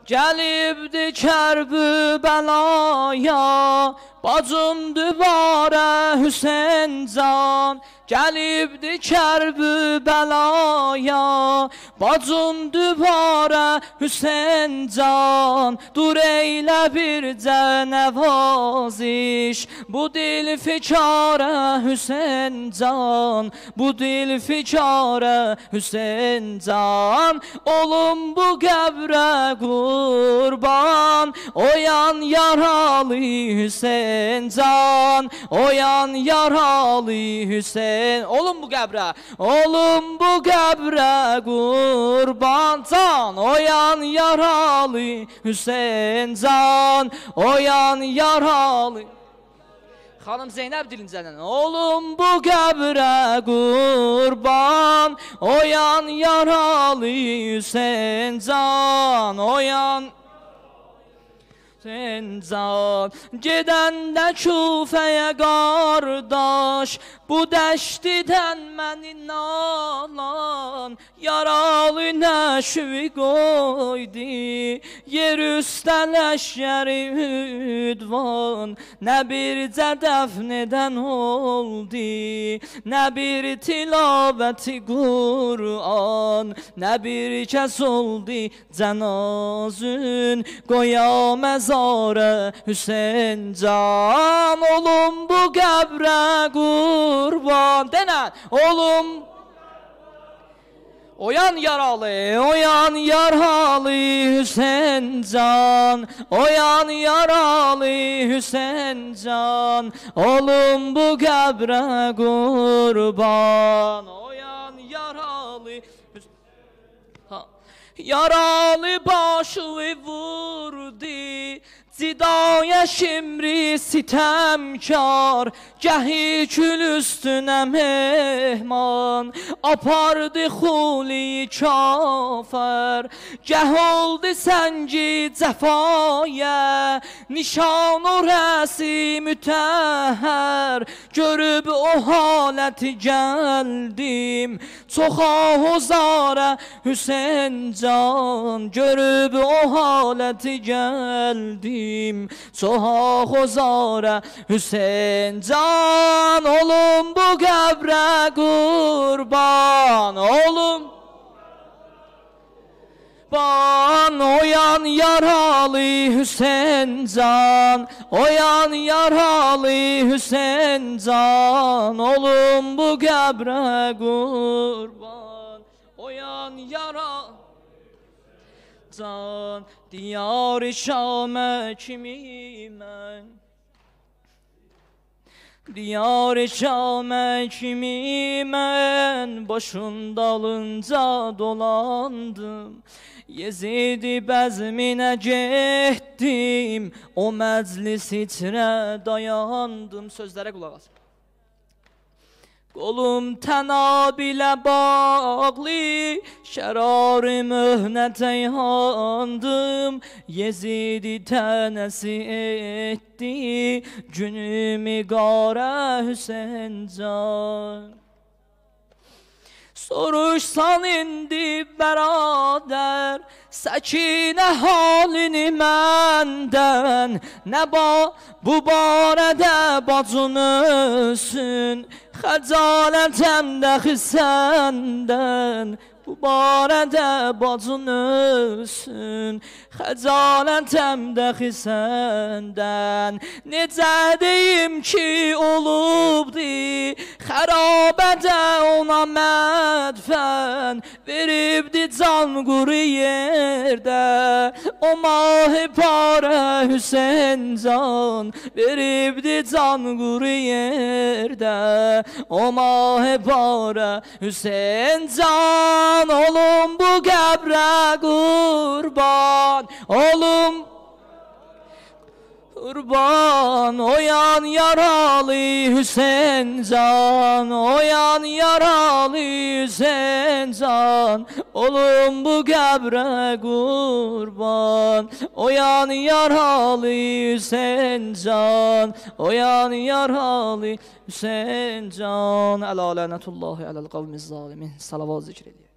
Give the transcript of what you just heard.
gəlibdi Kərbəlaya, bacım dübarə Hüseyn can. Gəlibdi Kərbəlaya, bacım dübarə Hüseyn can. Dur eylə bircə nəvaziş, bu dil fikarə Hüseyn can. Bu dil fikarə Hüseyn can. Olum bu qəbrə qurban, oyan yaralı Hüseyn can. Oyan yaralı Hüseyn. Olum bu qəbrə, olum bu qəbrə qurban can. Oyan yaralı Hüseyn can. Oyan yaralı. Xanım Zeynəb dilincədən. Olum bu qəbrə qurban, oyan yaralı Hüseyn can. Oyan Hüseyn can. Gedəndə Küfəyə qardaş, bu dəştidən məni nalan. Yaralı nəşvi qoydu, yer üstə ləşkəri hüdvan. Nə bircə dəfn edən oldu, nə bir tilabəti Qur'an. Nə bir kəs oldu cənazün, qoya məzarə Hüseyn can. Olum bu qəbrə qurban. Denən, olum oyan yaralı, oyan yaralı Hüseyn can. Oyan yaralı Hüseyn can. Olum bu qəbrə qurban. Oyan yaralı yaralı başlı vurdu, cidaya şimri sitemkar. Gəhi kül üstünə mehman, apardı xuli kafər. Gəh oldu səngi cəfaya, nişan o rəsi mütəhər. Görüb o haləti gəldim, çoxa hozara Hüseyn can. Görüb o haləti gəldim, çoxa hozara Hüseyn can. Olum bu qəbrə qurban, olum oyan yaralı Hüseyn can. Oyan yaralı Hüseyn can. Olum bu qəbrə qurban, oyan yaralı can. Diyar-ı Şamə kimi mən, diyar-ı Şamə kimi mən, başın dalınca dolandım. Yezid-i bəzminə getdim, o məclis içrə dayandım. Sözlərə qulaq as. Qolum tənabilə bağlı, şərarı möhnətə yandım. Yezid-i tənəsi etdi, günümü qarə Hüseyn can. Soruşsan indi bəradər, səkinə halini məndən. Nə bu barədə bacın ölsün, xəcalətəm dəxi səndən. Bu barədə bacın ölsün, xəcalətəm dəxi səndən. Necə deyim ki olubdi, xərabədə ona mədfən. Veribdi can quru yerdə, o mahi parə Hüseyn can. Veribdi can quru yerdə, o mahi parə Hüseyn can. Olum bu qəbrə qurban, olum qurban. Oyan yaralı Hüseyn can. Oyan yaralı Hüseyn can. Olum bu qəbrə qurban, oyan yaralı Hüseyn can. Oyan yaralı Hüseyn can. Ələ lənətullahi aləl qavmiz zalimin. Salavat zikr edir.